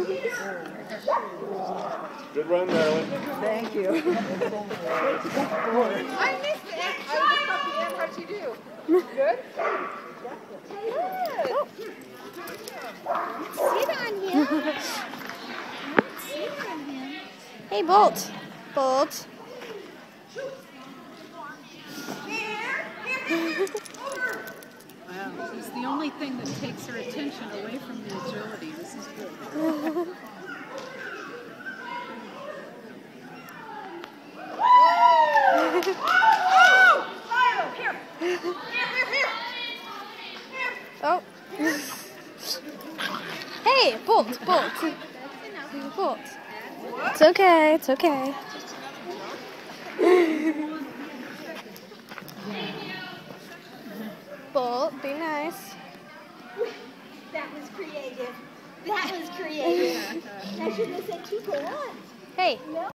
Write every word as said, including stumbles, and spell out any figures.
Good run, Marilyn. Thank you. I missed it. I just got the end. How'd you do? Good? Good. Sit on him. Sit on him. Hey, Bolt. Bolt. Wow, she's the only thing that takes her attention away from the agility. This is good. Oh. Hey, Bolt, Bolt. Bolt. It's okay, it's okay. Bolt, be nice. That was creative. That was creative. I shouldn't have said two for one. Hey. No.